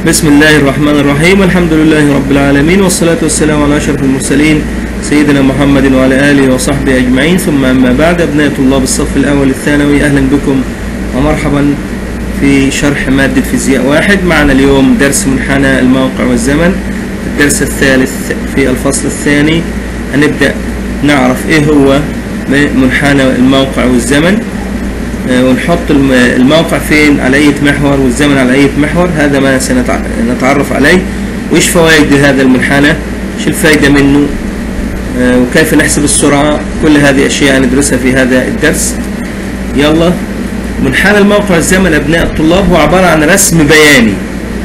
بسم الله الرحمن الرحيم. الحمد لله رب العالمين، والصلاة والسلام على أشرف المرسلين سيدنا محمد وعلى آله وصحبه أجمعين، ثم أما بعد. أبناء طلاب الصف الأول الثانوي، أهلا بكم ومرحبا في شرح مادة فيزياء واحد. معنا اليوم درس منحنى الموقع والزمن، الدرس الثالث في الفصل الثاني. هنبدأ نعرف إيه هو منحنى الموقع والزمن، ونحط الموقع فين على أي محور والزمن على أي محور. هذا ما سنتعرف عليه، وإيش فوائد هذا المنحنى، إيش الفائدة منه، وكيف نحسب السرعة. كل هذه أشياء ندرسها في هذا الدرس. يلا. منحنى الموقع والزمن أبناء الطلاب هو عبارة عن رسم بياني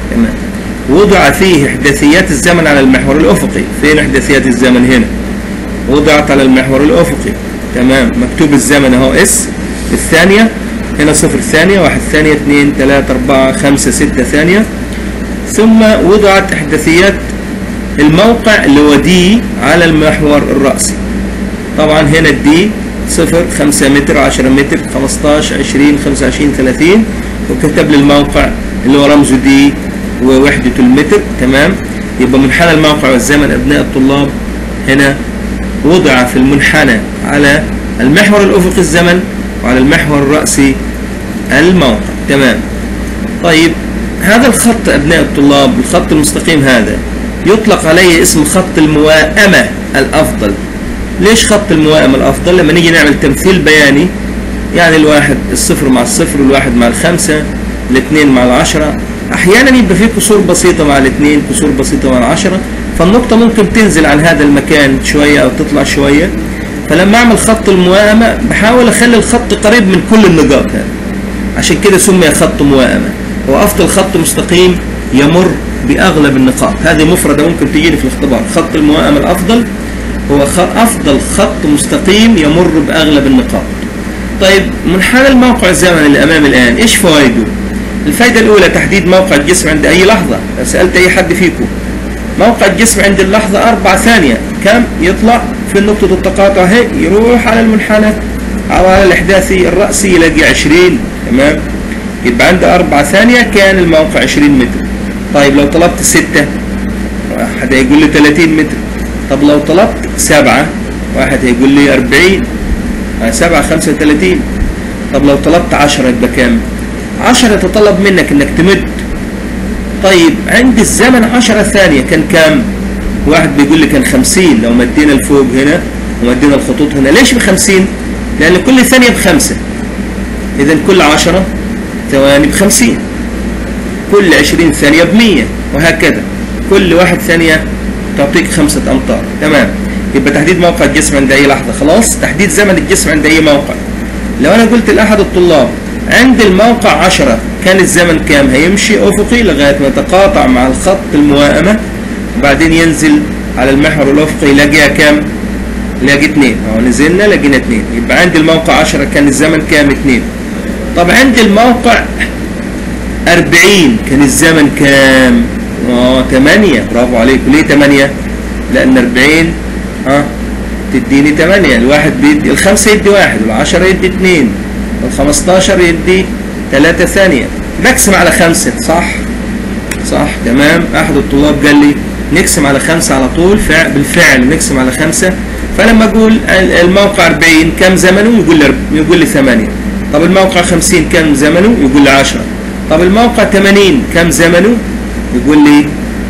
وضع فيه إحداثيات الزمن على المحور الأفقي. فين إحداثيات الزمن؟ هنا وضعت على المحور الأفقي. تمام. مكتوب الزمن أهو اس الثانية، هنا 0 ثانية، 1 ثانية، 2 3 4 5 6 ثانية. ثم وضعت إحداثيات الموقع اللي هو دي على المحور الرأسي. طبعا هنا الدي 0 5 متر 10 متر 15 20 25 30، وكتب لي الموقع اللي هو رمزه دي ووحدة المتر. تمام. يبقى منحنى الموقع والزمن أبناء الطلاب هنا وضع في المنحنى على المحور الأفقي الزمن، وعلى المحور الرأسي الموقع. تمام. طيب هذا الخط أبناء الطلاب، الخط المستقيم هذا يطلق عليه اسم خط الموائمة الأفضل. ليش خط الموائمة الأفضل؟ لما نيجي نعمل تمثيل بياني، يعني الواحد الصفر مع الصفر، والواحد مع الخمسة، الاثنين مع العشرة، أحيانا يبقى فيه كسور بسيطة مع الاثنين، كسور بسيطة مع العشرة، فالنقطة ممكن تنزل عن هذا المكان شوية أو تطلع شوية. فلما أعمل خط الموائمة بحاول أخلي الخط قريب من كل النقاط هذه، عشان كده سمي خط موائمة. هو أفضل خط مستقيم يمر بأغلب النقاط. هذه مفردة ممكن تجيني في الاختبار. خط الموائمة الأفضل هو أفضل خط مستقيم يمر بأغلب النقاط. طيب منحنى الموقع الزمني اللي أمامي الآن إيش فوائده؟ الفائدة الأولى تحديد موقع الجسم عند أي لحظة. لو سألت أي حد فيكم موقع الجسم عند اللحظة 4 ثانية كم يطلع في نقطة التقاطع؟ هي يروح على المنحنى أو على الإحداثي الرأسي يلاقي 20. تمام. يبقى عنده 4 ثانية كان الموقع 20 متر. طيب لو طلبت 6 واحد هيقول لي 30 متر. طب لو طلبت 7 واحد هيقول لي 40. 7 35. طب لو طلبت 10 يبقى كام؟ 10 يتطلب منك انك تمد. طيب عند الزمن 10 ثانية كان كام؟ واحد بيقول لي كان 50 لو مدينا الفوق هنا ومدينا الخطوط هنا. ليش ب50؟ لأن كل ثانية ب5، إذا كل 10 ثواني ب50، كل 20 ثانية ب100، وهكذا كل 1 ثانية تعطيك 5 أمتار. تمام. يبقى تحديد موقع الجسم عند أي لحظة. خلاص. تحديد زمن الجسم عند أي موقع. لو أنا قلت لأحد الطلاب عند الموقع 10 كان الزمن كام؟ هيمشي أفقي لغاية ما يتقاطع مع الخط الموائمة، وبعدين ينزل على المحور الأفقي يلاقيها كام؟ يلاقي 2. أهو نزلنا لقينا 2. يبقى عند الموقع 10 كان الزمن كام؟ 2. طب عند الموقع 40 كان الزمن كام؟ 8. برافو عليكم. ليه 8؟ لأن 40 تديني 8. الواحد بيدي، ال5 يدي 1، وال10 يدي 2، وال15 يدي 3 ثانية. نقسم على 5. صح. تمام. أحد الطلاب قال لي نقسم على 5 على طول. بالفعل نقسم على 5. فلما أقول الموقع 40 كم زمنه؟ يقول لي 8. طب الموقع 50 كم زمنه؟ يقول لي 10. طب الموقع 80 كم زمنه؟ يقول لي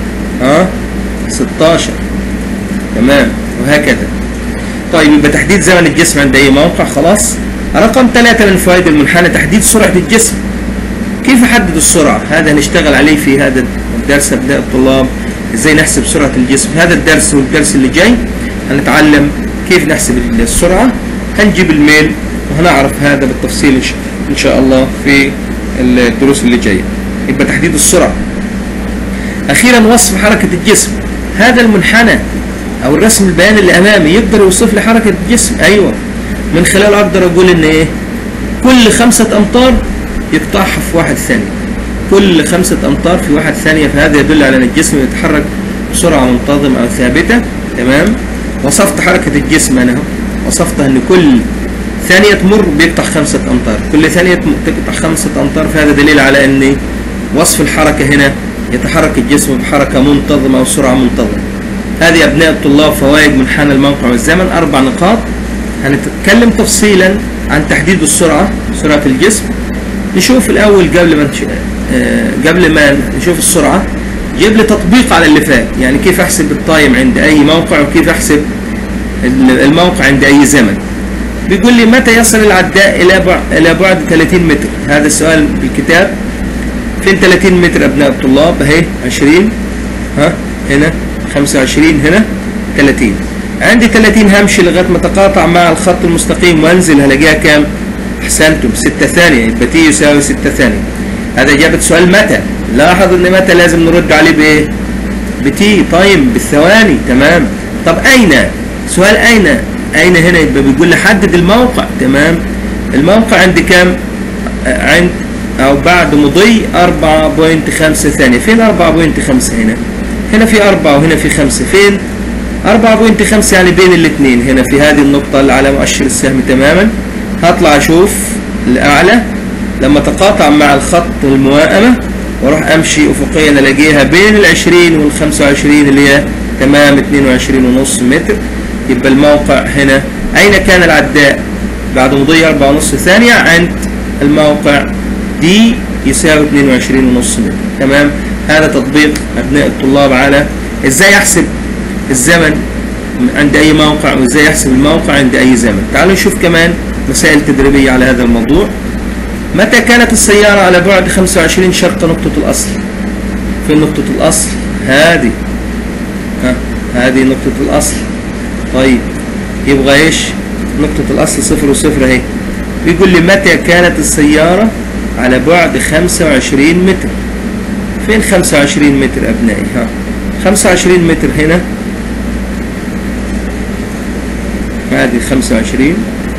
16. تمام. وهكذا. طيب يبقى تحديد زمن الجسم عند أي موقع. خلاص. رقم 3 من فوائد المنحنى تحديد سرعة الجسم. كيف أحدد السرعة؟ هذا هنشتغل عليه في هذا الدرس أبناء الطلاب، إزاي نحسب سرعة الجسم. هذا الدرس والدرس اللي جاي هنتعلم كيف نحسب السرعة. هنجيب الميل وهنعرف هذا بالتفصيل إن شاء الله في الدروس اللي جاية. يبقى تحديد السرعة. أخيرا وصف حركة الجسم. هذا المنحنى أو الرسم البياني اللي أمامي يقدر يوصف لي حركة الجسم. أيوة. من خلاله أقدر أقول إن إيه؟ كل 5 أمتار يقطعها في 1 ثانية. كل 5 أمتار في 1 ثانية. فهذا يدل على أن الجسم يتحرك بسرعة منتظمة أو ثابتة. تمام. وصفت حركة الجسم أنا وصفتها إن كل ثانية تمر بيقطع 5 أمتار. كل ثانية تقطع 5 أمتار. فهذا دليل على أن وصف الحركة هنا يتحرك الجسم بحركة منتظمة وسرعة منتظمة. هذه أبناء الطلاب فوائد منحنى الموقع والزمن، 4 نقاط. هنتكلم تفصيلا عن تحديد السرعة، سرعة الجسم. نشوف الأول قبل ما نشوف السرعة، جيب لي تطبيق على اللي فات، يعني كيف أحسب التايم عند أي موقع وكيف أحسب الموقع عند أي زمن. بيقول لي متى يصل العداء إلى بعد 30 متر؟ هذا السؤال بالكتاب. فين 30 متر أبناء الطلاب؟ أهي 20، هنا 25، هنا 30. عندي 30 همشي لغاية ما تقاطع مع الخط المستقيم وانزل، هلاقيها كام؟ أحسنتم، 6 ثانية، يبقى تي يساوي 6 ثانية. هذا إجابة سؤال متى. لاحظ إن متى لازم نرد عليه بإيه؟ بتي، تايم، بالثواني. تمام. طب أين؟ سؤال أين هنا يبقى بيقول لي حدد الموقع. تمام. الموقع عندي كام؟ عند أو بعد مضي 4.5 ثانية. فين 4.5 هنا؟ هنا في 4 وهنا في 5. فين؟ 4.5 يعني بين الاثنين، هنا في هذه النقطة اللي على مؤشر السهم تماما. هطلع أشوف الأعلى لما تقاطع مع الخط الموائمة واروح أمشي أفقيا ألاقيها بين 20 وال 25 اللي هي تمام 22.5 متر. يبقى الموقع هنا. أين كان العداء؟ بعد مضي 4.5 ثانية عند الموقع دي يساوي 22.5 متر. تمام. هذا تطبيق أبناء الطلاب على إزاي أحسب الزمن عند أي موقع وإزاي أحسب الموقع عند أي زمن. تعالوا نشوف كمان مسائل تدريبية على هذا الموضوع. متى كانت السيارة على بعد 25 شرق نقطة الأصل؟ فين نقطة الأصل؟ هذه هذه نقطة الأصل. طيب يبغى إيش؟ نقطة الأصل 0 و0 أهي. بيقول لي متى كانت السيارة على بعد 25 متر؟ فين 25 متر أبنائي؟ 25 متر هنا، هذه 25.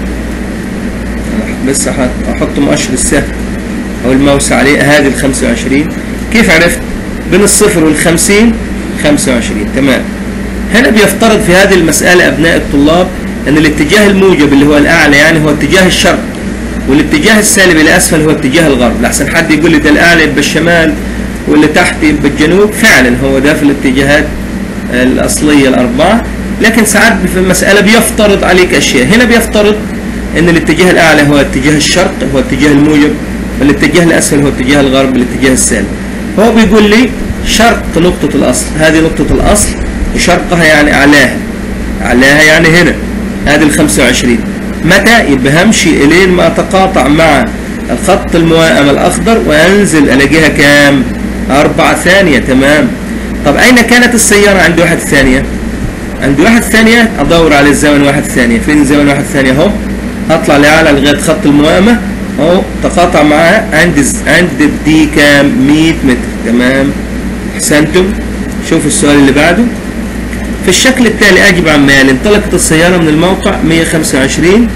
بس أحط مؤشر السهم أو الماوس عليه، هذه 25. كيف عرفت؟ بين الصفر وال50 25. تمام. هنا بيفترض في هذه المسألة أبناء الطلاب أن الاتجاه الموجب اللي هو الأعلى يعني هو اتجاه الشرق، والاتجاه السالب إلى أسفل هو اتجاه الغرب. لحسن حد يقول لي ده الأعلى يبقى الشمال واللي تحت يبقى الجنوب. فعلا هو ده في الاتجاهات الأصلية الأربعة، لكن ساعات في المسألة بيفترض عليك أشياء. هنا بيفترض أن الاتجاه الأعلى هو اتجاه الشرق، هو اتجاه الموجب، والاتجاه الأسفل هو اتجاه الغرب، الاتجاه السالب. هو بيقول لي شرق نقطة الأصل، هذه نقطة الأصل، وشرقها يعني أعلاها، أعلاها يعني هنا، هذه 25. متى؟ يبقى همشي إلين ما أتقاطع مع الخط الموائم الأخضر وأنزل ألاقيها كام؟ 4 ثانية. تمام. طب أين كانت السيارة عند 1 ثانية؟ عند 1 ثانية أدور على الزمن 1 ثانية. فين زمن 1 ثانية؟ أهو. هطلع لأعلى لغاية خط الموائمة أهو، تقاطع معها عند دي كام؟ 100 متر. تمام. أحسنتم. شوفوا السؤال اللي بعده. في الشكل التالي أجب عمال. انطلقت السيارة من الموقع 125.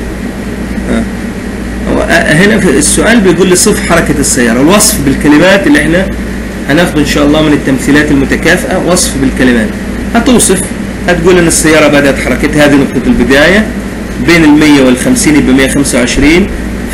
هنا في السؤال بيقول لي صف حركة السيارة. الوصف بالكلمات اللي احنا هناخده إن شاء الله من التمثيلات المتكافئة. وصف بالكلمات. هتوصف، هتقول إن السيارة بدأت حركتها، هذه نقطة البداية، بين 100 وال50 يبقى 125.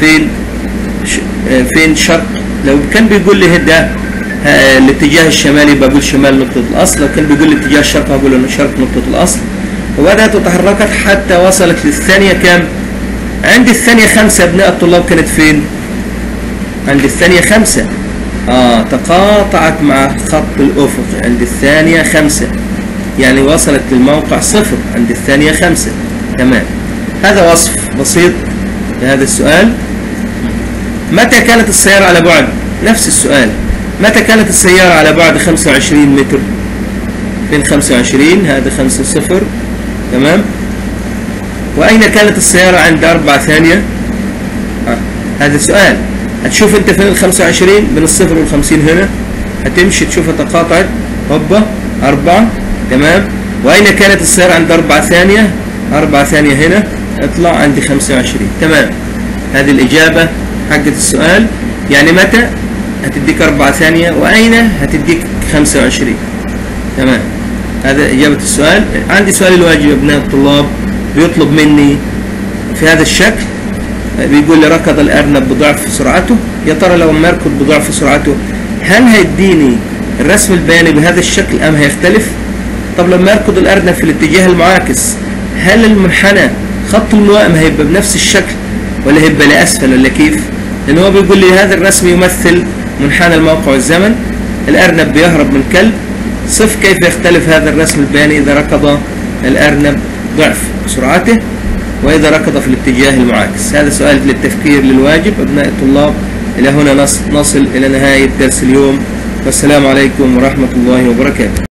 فين شرق؟ لو كان بيقول لي ده الاتجاه الشمالي يبقى اقول شمال نقطة الأصل، لو كان بيقول لي اتجاه الشرق هقول انه شرق نقطة الأصل. وبدأت تحركت حتى وصلت للثانية كام؟ عند الثانية 5 أبناء الطلاب. كانت فين؟ عند الثانية 5. تقاطعت مع الخط الأفقي عند الثانية 5، يعني وصلت للموقع 0 عند الثانية 5. تمام. هذا وصف بسيط لهذا السؤال. متى كانت السيارة على بعد؟ نفس السؤال. متى كانت السيارة على بعد 25 متر؟ فين 25؟ هذا 5 0. تمام. وأين كانت السيارة عند 4 ثانية؟ هذا السؤال. هتشوف أنت فين 25 بين الصفر وال50 هنا، هتمشي تشوفها تقاطعت، هوبا 4. تمام. وأين كانت السيارة عند 4 ثانية؟ 4 ثانية هنا، اطلع عندي 25. تمام. هذه الإجابة حقت السؤال. يعني متى هتديك 4 ثانية، وأين هتديك 25. تمام. هذا إجابة السؤال. عندي سؤال الواجب أبناء الطلاب، بيطلب مني في هذا الشكل. بيقول لي ركض الأرنب بضعف سرعته. يا ترى لو ما يركض بضعف سرعته هل هيديني الرسم البياني بهذا الشكل أم هيختلف؟ طب لما يركض الأرنب في الاتجاه المعاكس، هل المنحنى خط الملائم هيبقى بنفس الشكل ولا هيبقى لأسفل ولا كيف؟ لأن هو بيقول لي هذا الرسم يمثل منحنى الموقع والزمن، الأرنب بيهرب من كلب، صف كيف يختلف هذا الرسم البياني إذا ركض الأرنب ضعف سرعته وإذا ركض في الاتجاه المعاكس. هذا سؤال للتفكير للواجب أبناء الطلاب. إلى هنا نصل إلى نهاية درس اليوم، والسلام عليكم ورحمة الله وبركاته.